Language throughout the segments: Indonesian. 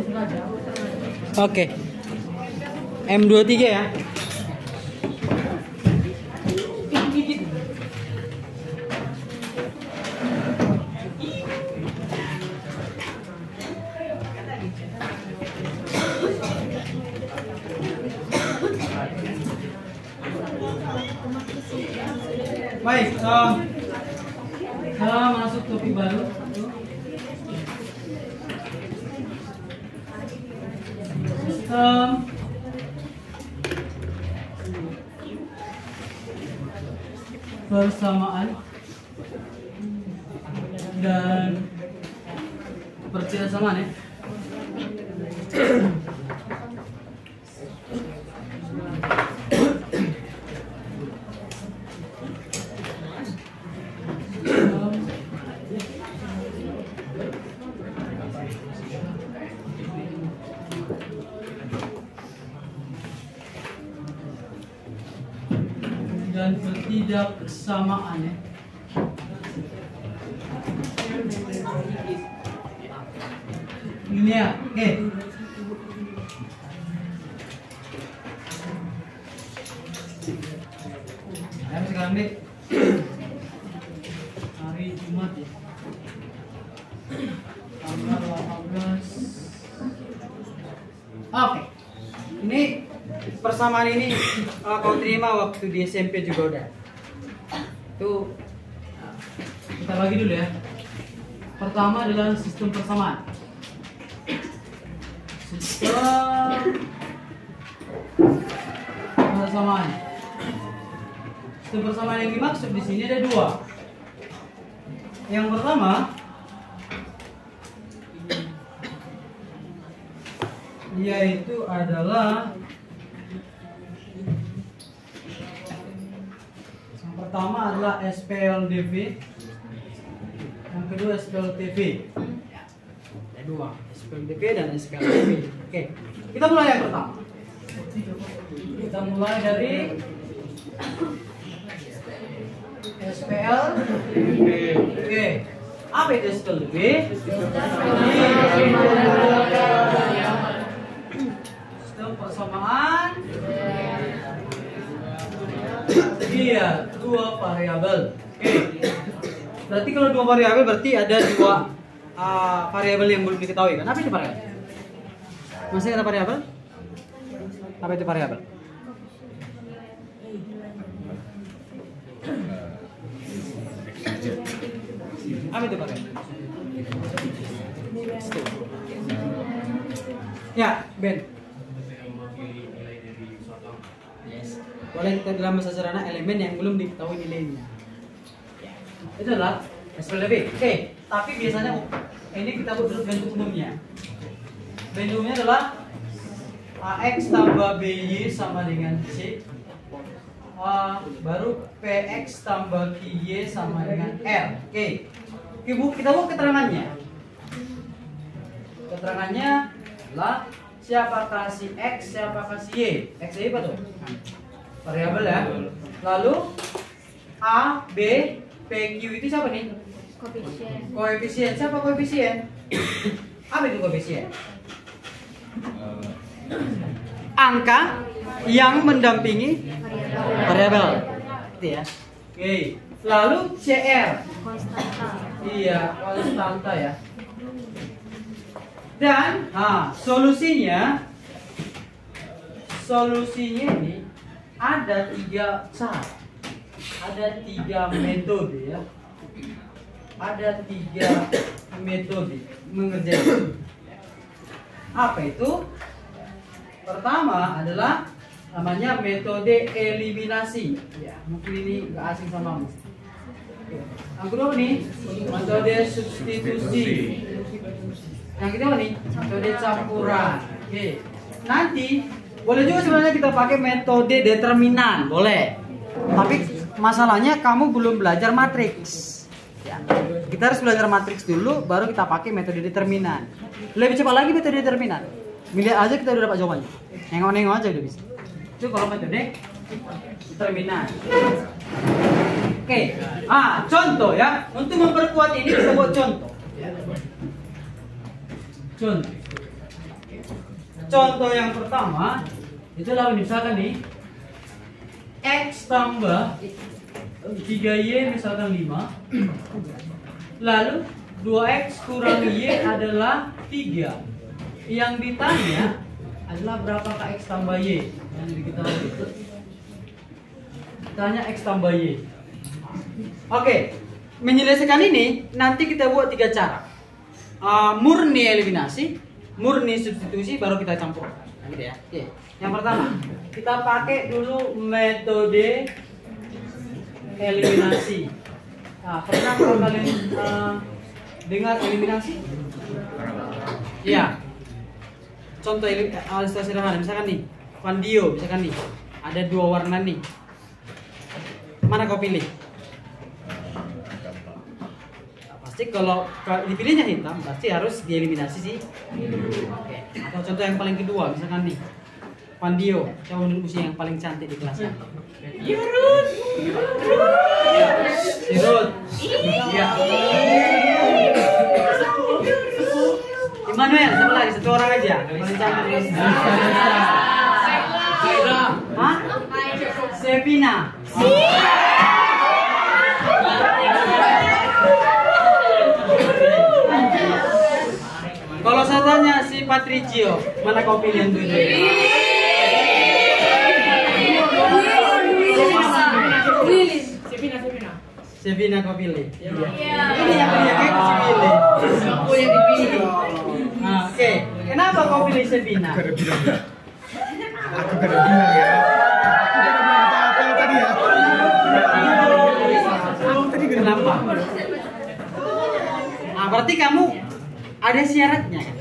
Oke. M23 ya. Baik, masuk topik baru. Sistem persamaan dan persamaan ya. Dan ketidaksamaan ya. Ini ya, oke. Sekarang nih hari Jumat ya. Tanggal 18. Oke. Ini persamaan ini kau terima waktu di SMP juga udah. Tuh kita bagi dulu ya. Pertama adalah sistem persamaan. Sistem persamaan. Sistem persamaan yang dimaksud di sini ada dua. Yang pertama yaitu adalah pertama adalah SPLDV, yang kedua SPLTV. Ada dua, SPLDV dan SPLTV. Oke, kita mulai yang pertama. Kita mulai dari SPLDV. Oke, apa itu SPLDV? Sistem persamaan. Iya, dua variabel. Oke. Berarti kalau dua variabel berarti ada dua variabel yang belum diketahui kan? Apa itu variabel? Masih ada variabel? Apa itu variabel? Apa itu variabel? Ya, Ben. Boleh kita dalam bahasa sederhana elemen yang belum diketahui nilainya. Itu adalah SPLDV. Oke, tapi biasanya ini kita buat bentuk umumnya. Bentuk umumnya adalah AX tambah BY sama dengan C. Baru PX tambah QY sama dengan R. Oke. Kita buat keterangannya. Keterangannya adalah siapakah si X, siapakah si Y. X Y apa tuh? Variabel ya. Lalu A, B, P, Q itu siapa nih? Koefisien. Koefisien. Siapa koefisien? Apa itu koefisien? Angka yang mendampingi variabel. Itu ya. Oke. Lalu CR. Konstanta. Iya, konstanta ya. Dan solusinya ini ada tiga cara, ada tiga metode ya, ada tiga metode mengerjakan. Apa itu? Pertama adalah namanya metode eliminasi. Ya, mungkin ini nggak asing sama kamu. Yang kedua nih metode substitusi. Yang kedua nih metode campuran. Oke. Nanti boleh juga sebenarnya kita pakai metode determinan, boleh. Tapi masalahnya kamu belum belajar matriks. Ya. Kita harus belajar matriks dulu, baru kita pakai metode determinan. Lebih cepat lagi metode determinan. Milih aja kita udah dapat jawabannya. Nengok-nengok aja udah bisa. Itu kalau metode determinan. Oke. Contoh ya. Untuk memperkuat ini kita buat contoh. Contoh. contoh yang pertama itulah misalkan nih X tambah 3Y misalkan 5. Lalu 2X kurang Y adalah 3. Yang ditanya adalah berapakah X tambah Y? Yang diketahui. Tanya X tambah Y. Oke, menyelesaikan ini nanti kita buat 3 cara. Murni eliminasi, murni substitusi, baru kita campur. Gitu ya. Oke. Yang pertama, kita pakai dulu metode eliminasi. Nah, pernah kalian dengar eliminasi? Iya. Contoh ilustrasi sederhana, misalkan nih, Vandio, misalkan nih, ada 2 warna nih. Mana kau pilih? Nah, pasti kalau dipilihnya hitam, pasti harus dieliminasi sih. Oke. Atau contoh yang paling kedua, misalkan nih, Vandio, coba menurut usia yang paling cantik di kelasnya. Sirut. Iya. Immanuel, siapa lagi? 1 orang aja. Paling cantik. Hah? Sevina. Kalau saya tanya si Patricio, mana kau pilih yang dulu? Sevina kau pilih. Ini yang si pilih. Aku yang dipilih. Nah, oke. Kenapa kau pilih Sevina? Aku kada bilang ya. Aku kada bilang apa-apa tadi ya. Kenapa? Nah, berarti kamu ada syaratnya kan?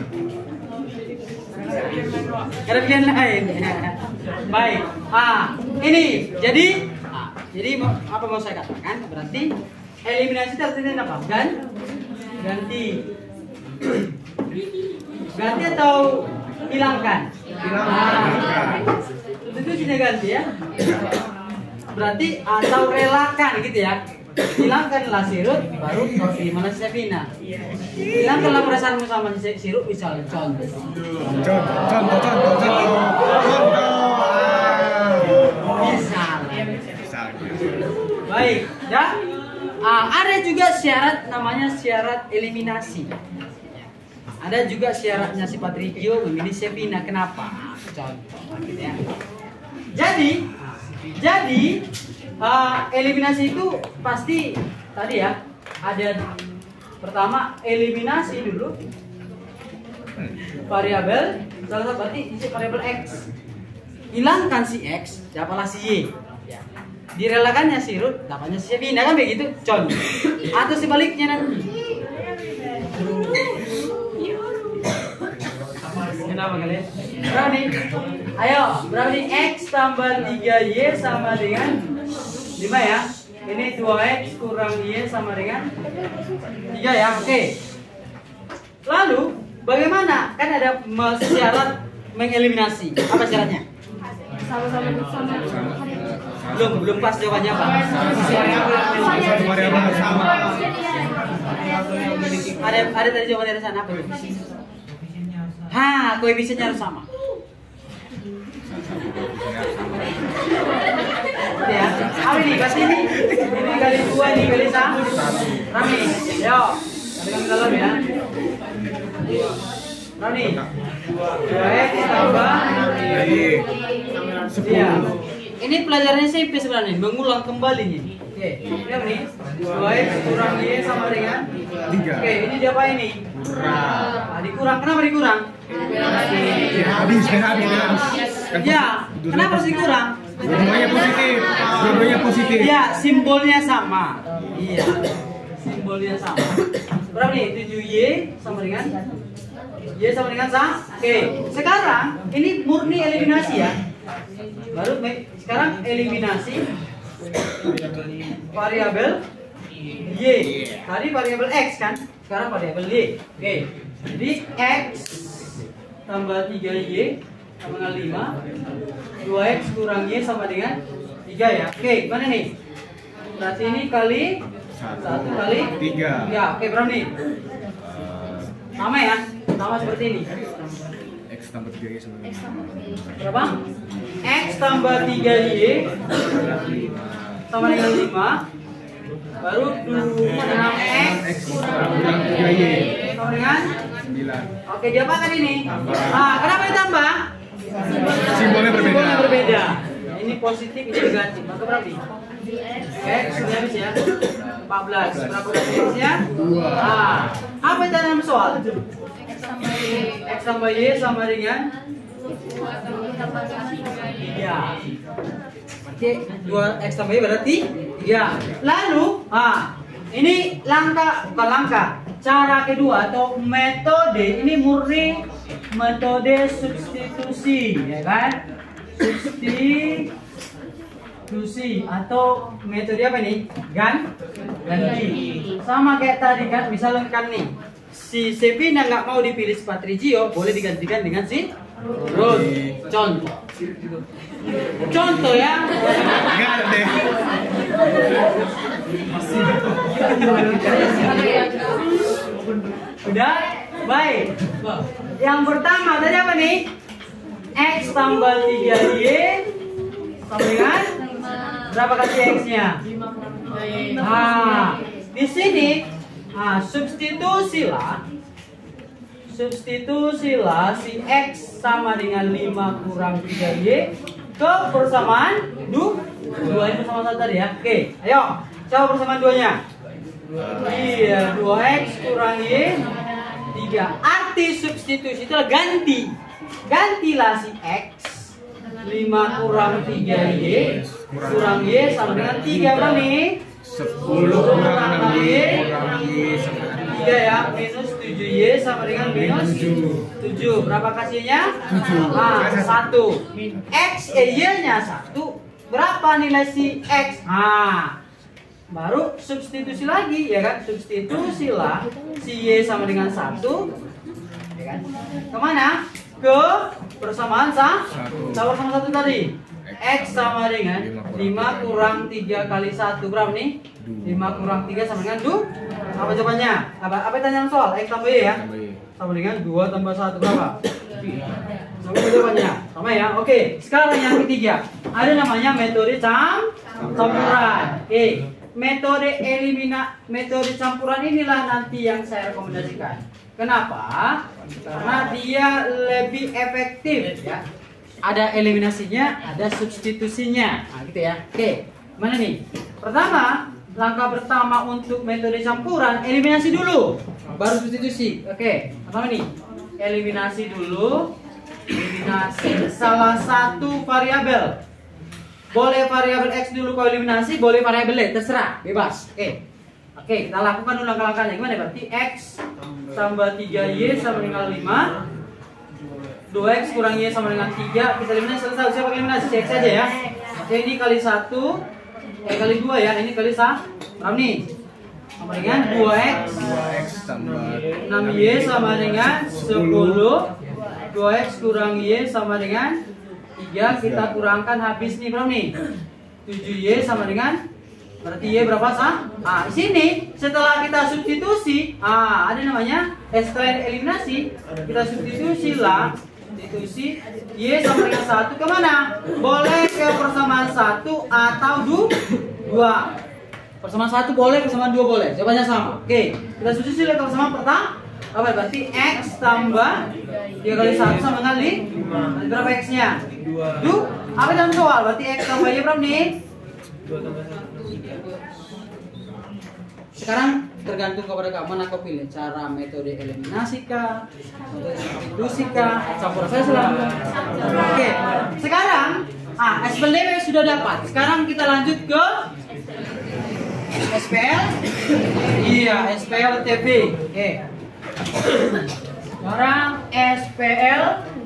Ada pilihan lain. Baik. Ini jadi apa mau saya katakan? Berarti eliminasi itu artinya apa? Ganti atau hilangkan? Itu sudah ganti ya. Berarti atau relakan gitu ya. Hilangkanlah sirut, baru kau pilih mana Sevina. Hilangkanlah perasaanmu sama sirut, misalnya contoh. Baik, ya. Ada juga syarat namanya syarat eliminasi. Ada juga syaratnya si Patricio memilih Sevina. Kenapa? Contoh, gitu ya. Jadi eliminasi itu pasti tadi ya ada pertama eliminasi dulu variabel salah satu berarti isi variabel X, hilangkan si X, dapatlah si Y ya. Direlakannya si root, dapatnya si Sevina kan begitu contoh. Atau sebaliknya nanti. Kenapa kalian? Berapa nih? Ayo, berapa nih? X tambah 3Y sama dengan 5 ya. Ini 2X kurang Y sama dengan 3 ya. Oke. Lalu bagaimana? Kan ada syarat mengeliminasi. Apa syaratnya? Belum pas jawabannya apa? Variabel sama. Ada tadi jawaban dari sana apa? Koefisiennya harus sama. Ya, apa ini? Pasti ini kali 2, ini kali 1. Rami, yo, kalian ke dalam ya. Rami, 2X tambah iya. Ini pelajarannya SMP sebenarnya, mengulang kembali nih. Oke, lihat nih, 2X kurang Y sama dengan 3. Oke, ini dia apa ini? Kurang. Dikurang, kenapa dikurang? Habis. Ya, kenapa harus dikurang? Dua-duanya positif. Iya, simbolnya sama. Iya, simbolnya sama. Berapa nih? 7Y sama dengan Y sama dengan sama. Oke, sekarang ini murni eliminasi ya. Baru sekarang eliminasi variabel Y. Tadi variabel X kan? Sekarang variabel Y. Oke, jadi X tambah 3Y sama dengan 5. 2X kurang Y sama dengan 3 ya. Oke, gimana nih? Berarti ini kali 1 kali 3. Oke, berapa nih? Sama ya? Sama seperti ini. X tambah 3Y sama X tambah Y. Berapa? X tambah 3Y sama dengan 5. Baru 6X kurang 3Y sama dengan 9. Oke, diapakan ini? Ah, kenapa ditambah? Simbolnya berbeda. Simbolnya berbeda. Ini positif, ini negatif. Maka berarti X sudah habis ya. 14. Berapa kali X-nya? 2. Ah, apa yang dalam soal? X tambah Y. X tambah Y sama dengan 3. 3. Oke, 2X tambah Y berarti 3. Lalu, ini bukan langkah. Cara kedua atau metode ini murni metode substitusi, ya kan? Substitusi atau metode apa nih? Ganti. Sama kayak tadi kan, misalnya kan nih, si Sevina nggak mau dipilih si Patrizio, boleh digantikan dengan si Rose. Contoh ya. Enggak ada deh. Udah? Baik. Yang pertama tadi apa nih? X tambah 3Y sama dengan berapa kali X-nya? 5. Nah, di sini substitusilah si X sama dengan 5 kurang 3Y ke persamaan 2 ini persamaan satu tadi ya. Oke, ayo coba persamaan 2-nya. Iya, 2X kurang Y 3. Arti substitusi itu adalah ganti. Gantilah si X 5 kurang 3Y kurang Y sama dengan 3 berapa nih? 10 kurang 6Y kurang Y sama dengan 3 ya, minus 7Y sama dengan minus 7. Berapa kasihnya? 7. Nah, 1. X, Y-nya 1. Berapa nilai si X? Baru substitusi lagi, ya kan? Substitusilah si Y sama dengan 1. Ya kan? Kemana? Ke persamaan sama 1 tadi. X sama dengan 5 kurang 3 kali 1 berapa nih? 5 kurang 3 sama dengan 2. Apa jawabannya? Apa tanya soal? X tambah Y ya? Sama dengan 2 tambah 1 berapa? Sama jawabannya? Sama ya? Oke, sekarang yang ketiga. Ada namanya metode campuran. Metode campuran inilah nanti yang saya rekomendasikan. Kenapa? Karena dia lebih efektif ya. Ada eliminasinya, ada substitusinya. Nah, gitu ya. Oke, mana nih? Pertama, langkah pertama untuk metode campuran, eliminasi dulu, baru substitusi. Oke, pertama nih, eliminasi dulu. Eliminasi salah satu variabel. Boleh variabel X dulu kau eliminasi, boleh variabel Y, terserah, bebas. Oke, kita lakukan dulu langkah-langkahnya. Gimana? Berarti X tambah 3Y sama dengan 5. 2X kurang Y sama dengan 3. Kita eliminasi selesai. Siapa eliminasi? X saja ya. Oke, ini kali 1 kali 2 ya. Ini kali 1. Berapa nih? Sama dengan 2X tambah 6Y sama dengan 10. 2X kurang Y sama dengan 3. Kita kurangkan habis nih berapa nih? 7Y sama dengan, berarti Y berapa di sini setelah kita substitusi, ada namanya setelah eliminasi, kita substitusi Y sama dengan 1 kemana? Boleh ke persamaan 1 atau 2. Persamaan 1 boleh, persamaan 2 boleh. Jawabannya sama. Oke, kita substitusi ke persamaan pertama. Apa berarti X tambah 3 kali 1 sama dengan 5. Berapa X-nya? 2. Apa dalam soal? Berarti X tambah Y berapa nih? 2 tambah 1. Sekarang tergantung kepada kamu mana kau pilih, cara metode eliminasi kah, metode substitusi kah, campuran saya selalu. Oke, sekarang SPLDP sudah dapat. Sekarang kita lanjut ke SPL. Iya, SPL TV. Oke. Sekarang SPL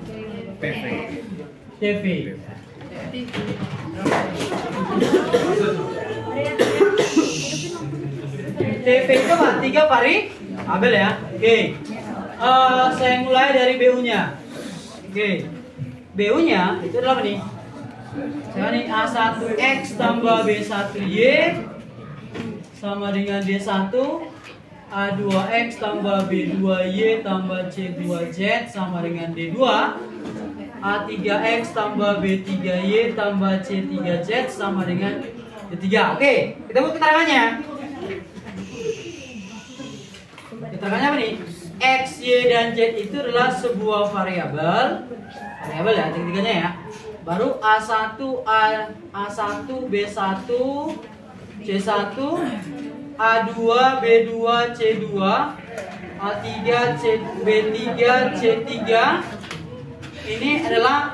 TV. TV itu 3 variabel ya. Oke. Saya mulai dari BU-nya. Oke. BU-nya itu adalah apa nih? Saya nih A1X tambah B1Y sama dengan D1 A2X tambah B2Y tambah C2Z sama dengan D2. A3X tambah B3Y tambah C3Z sama dengan D3. Oke, kita buat keterangannya. Keterangannya apa nih? X, Y, dan Z itu adalah sebuah variabel. Variabel ya, tiga-tiganya ya. Baru A1, A1, B1, C1, A2, B2, C2, A3, B3, C3. Ini adalah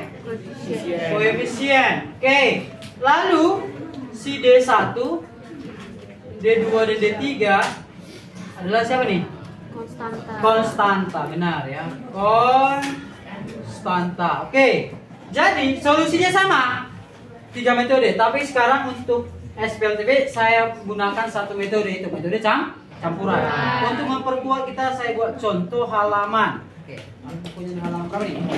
koefisien. Oke. Lalu si D1, D2 dan D3 adalah siapa nih? Konstanta. Konstanta, benar ya. Konstanta. Oke. Jadi solusinya sama. 3 metode, tapi sekarang untuk SPLTB saya gunakan satu metode, itu metode campuran. Untuk memperkuat kita saya buat contoh halaman. Oke, aku punya halaman berapa nih?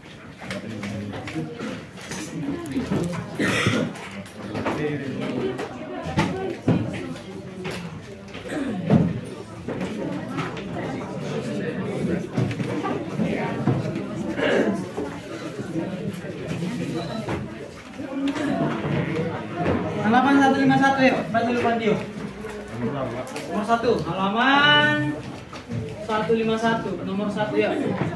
Halaman 151 yuk, baca dulu Pandio. Nomor 1, halaman 151, nomor 1 ya.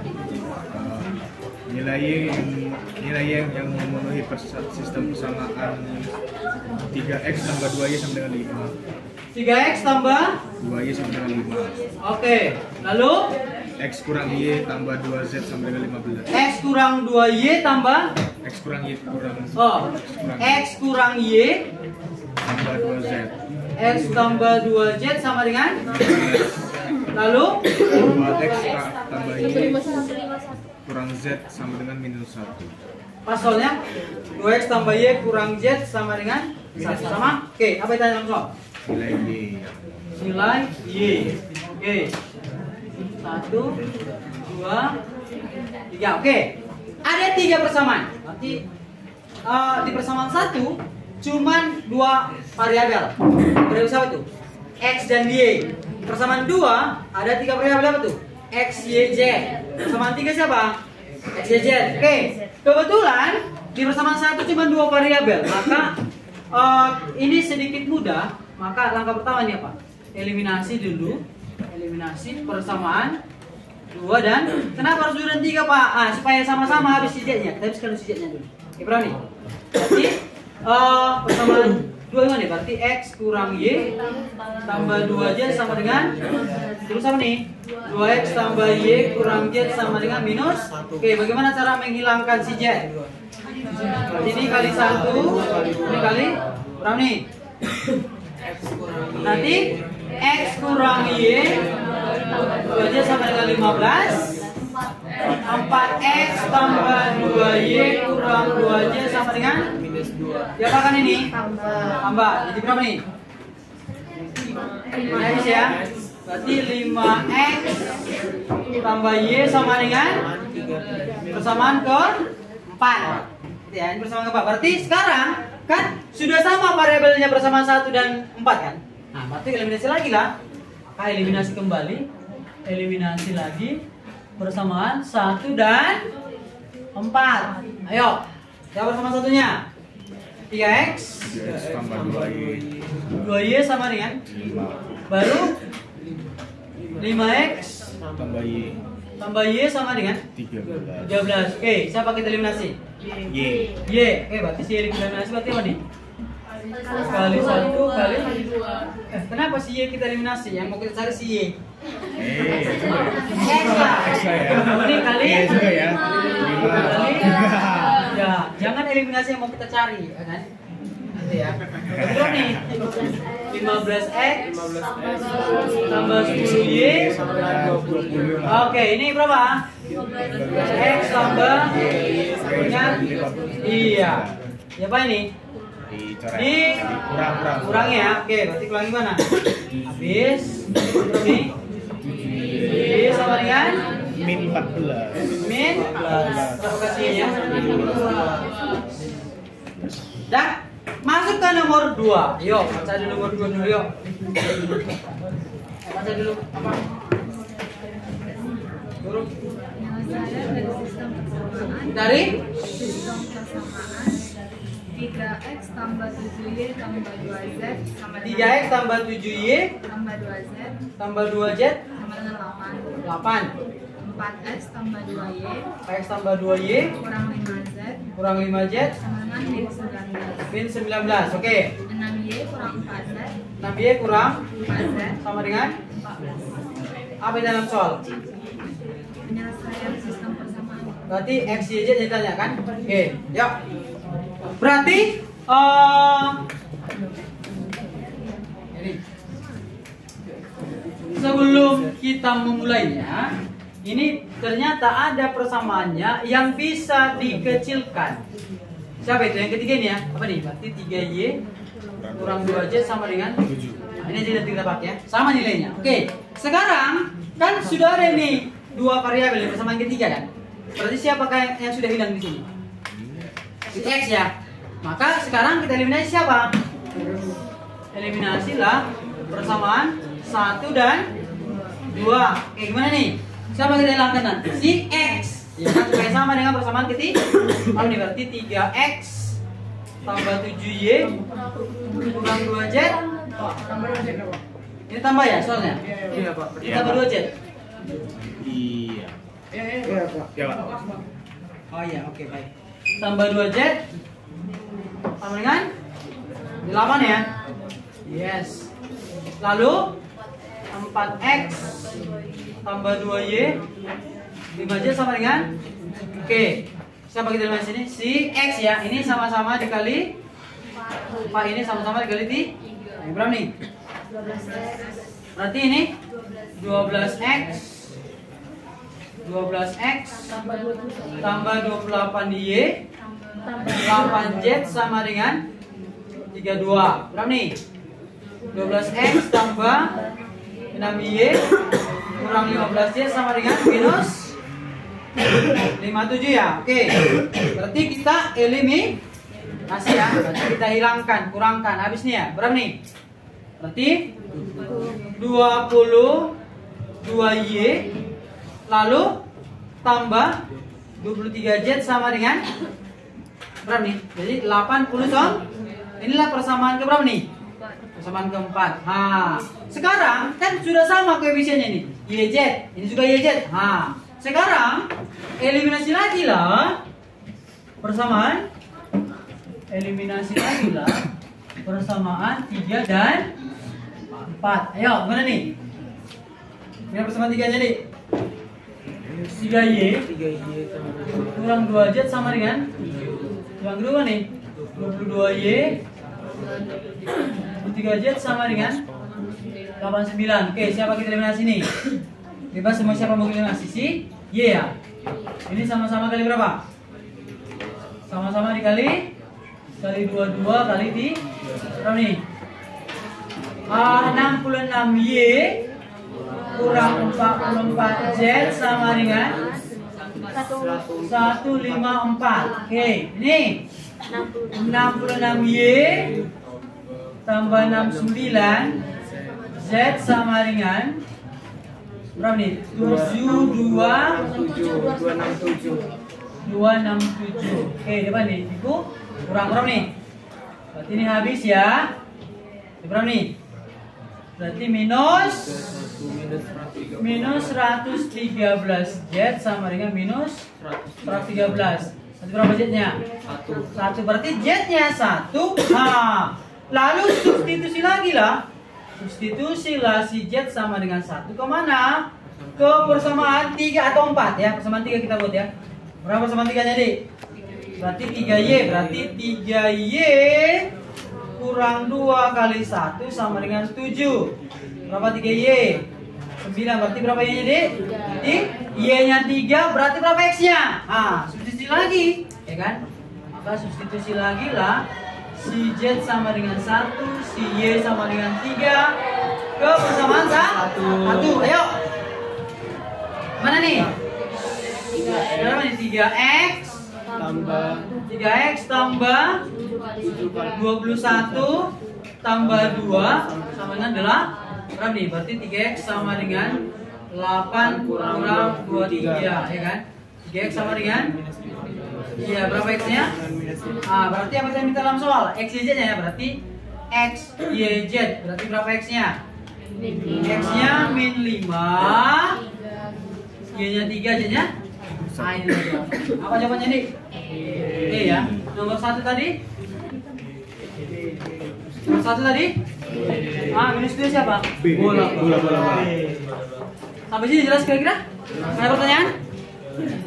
Nilai yang memenuhi sistem persamaan 3x tambah 2y sama dengan 5. 3x tambah 2y sama dengan 5. Oke, lalu X kurang y tambah 2z sama dengan 15. X kurang 2y tambah X kurang y kurang X kurang y tambah 2z. X tambah 2z sama dengan, lalu 2x tambah y kurang z sama dengan minus 1. pasalnya 2x tambah y kurang z sama dengan 1 sama. Oke, apa yang tanya langsung? Nilai y. Nilai y. Oke, 1, 2, 3. Oke, ada 3 persamaan. Berarti di persamaan 1 cuman 2 variabel. Variabel siapa tuh? X dan Y. Persamaan 2 ada 3 variabel apa tuh? X, Y, Z. Persamaan 3 siapa? X, Y, Z. Oke, kebetulan di persamaan 1 cuma 2 variabel. Maka ini sedikit mudah. Maka langkah pertama ini apa? Eliminasi dulu. Eliminasi persamaan 2 dan kenapa harus 2 dan 3 Pak? Supaya sama-sama habis Z-nya. Kita habiskan Z-nya dulu. Oke, berani? Berarti persamaan 2 gimana nih? Berarti X kurang Y tambah 2Z sama dengan, terus apa nih? 2X tambah Y kurang Z sama dengan minus. Oke, bagaimana cara menghilangkan si Z? Ini kali 1, ini kali berapa nih? Nanti X kurang Y 2Z sama dengan 15. 4X tambah 2Y kurang 2Z sama dengan minus 2. Diapakan ini? Tambah. Jadi berapa nih? 5X ya. Berarti 5X tambah Y sama dengan persamaan ke 4. Ya, ini persamaan ke 4. Berarti sekarang kan sudah sama variabelnya persamaan 1 dan 4 kan? Nah, berarti eliminasi lagi lah. Maka eliminasi kembali. Eliminasi lagi. Persamaan 1 dan 4. Ayo, siapa persamaan satunya? 3x tambah 2y 2y sama dengan 5. baru 5x tambah y sama dengan 13. Oke, siapa kita eliminasi? Y. Oke, berarti si eliminasi berarti apa nih? Kali 1 kali kenapa si y kita eliminasi? Yang mau kita cari si y X lah. Ini kali juga ya. kali ya, jangan eliminasi yang mau kita cari, ya kan? Gitu ya. Berapa nih? 15x tambah 10y. Oke, ini berapa? X tambah dengan iya. Siapa ini? Kurang ya. Oke, berarti kurang gimana? Habis ini Y sama dengan min 14. min provokasinya. Dan masuk ke nomor 2. Yuk, baca di nomor 2 dulu yuk. Baca dulu apa? Huruf Penyelesaian dari sistem persamaan. dari Sistem persamaan 3x tambah 7y tambah 2z sama dengan 3x tambah 7y tambah 2z tambah 2z sama dengan 8. 8. 4x tambah 2y X tambah 2y kurang 5z kurang 5z sama dengan min 19. min 19. Oke. 6y kurang 4z 6y kurang 4z sama dengan 14. apa dalam soal? Penyelesaian sistem persamaan. Berarti X, Y, Z ditanya kan? Oke, yuk. Berarti ini sebelum kita memulainya, ini ternyata ada persamaannya yang bisa dikecilkan. Siapa itu? Yang ketiga ini ya? Apa nih? Berarti 3Y kurang 2Z sama dengan 7. Nah, ini aja nanti kita pakai ya. Sama nilainya. Oke. Sekarang kan sudah ada nih dua variabel yang persamaan ketiga kan? Berarti siapakah yang sudah hilang di sini? Itu X ya. Maka sekarang kita eliminasi siapa? Eliminasilah persamaan 1 dan 2. Oke, gimana nih? Siapa kita hilangkan nanti? Si X. Ya kan supaya sama dengan persamaan ketiga. Apa nih? Berarti 3X tambah 7Y kurang 2Z. Ini tambah ya soalnya? Iya, Pak. Ini tambah 2Z. Iya. Iya, Pak. Ya, Pak. Oh iya, oke baik. Tambah 2Z sama dengan 8 ya? Yes. Lalu 4X tambah 2Y 5Z sama dengan oke. Siapa kita lihat sini? Si X ya. Ini sama-sama dikali Pak ini sama-sama dikali 3. Nah, berapa nih? Berarti ini 12X 12X tambah 28Y 8Z sama dengan 32. Berapa nih? 12X tambah 6Y kurang 15Y sama dengan minus 57 ya. Oke. Berarti kita eliminasi ya. Berarti kita hilangkan, kurangkan. Habis nih ya. Berapa nih? Berarti 22Y lalu tambah 23Z sama dengan berapa nih? Jadi 80 dong. Inilah persamaan keberapa nih? Persamaan keempat. Nah, sekarang kan sudah sama koefisiennya nih. YZ, ini juga YZ. Nah, sekarang eliminasi lagi lah persamaan. Eliminasi lagi lah persamaan 3 dan 4. Ayo, gimana nih? Ini persamaan 3 jadi 3Y kurang 2Z sama dengan yang kedua nih 22Y 3Z sama dengan 89. Oke, siapa kita eliminasi nih? Bebas semua siapa mau eliminasi si Y ya. Ini sama-sama kali berapa? Sama-sama dikali 22 kali 3 berapa nih? 66Y kurang 44Z sama dengan 154. Oke, ini 66Y tambah 69 Z sama dengan berapa nih? 267. Oke, depan nih. Itu kurang berapa nih? Berarti ini habis ya. Berapa nih? Berarti minus 113 Z sama dengan minus 113. Nanti berapa Z-nya? 1. Berarti Z-nya 1. Nah, lalu substitusi lagi lah. Substitusilah si Z sama dengan 1 kemana? Ke persamaan 3 atau 4 ya. Persamaan 3 kita buat ya. Berapa persamaan 3 jadi? Berarti 3Y. Berarti 3Y kurang 2 kali 1 sama dengan 7. Berapa 3Y? 9. Berarti berapa Y jadi? Berarti Y-nya 3. Berarti berapa X-nya? Nah, substitusi lagi, ya kan? Maka substitusi lagi lah. Si Z sama dengan 1, si Y sama dengan 3 ke persamaan 1. Ayo. Mana nih? Berapa nih? 3X tambah 21 tambah 2 sama dengan berapa nih? Berarti 3x sama dengan 8 kurang 23 ya kan? 3x sama dengan iya berapa x-nya? Berarti apa yang minta dalam soal? X, Y, Z nya ya, berarti X, Y, Z. Berarti berapa x-nya? X-nya min 5, Y-nya 3, Z-nya? Ini apa jawabannya nih? E ya. Nomor 1 tadi? Nomor 1 tadi? Minus 2 siapa? Bola. Sampai sini jelas kira-kira? Ada pertanyaan?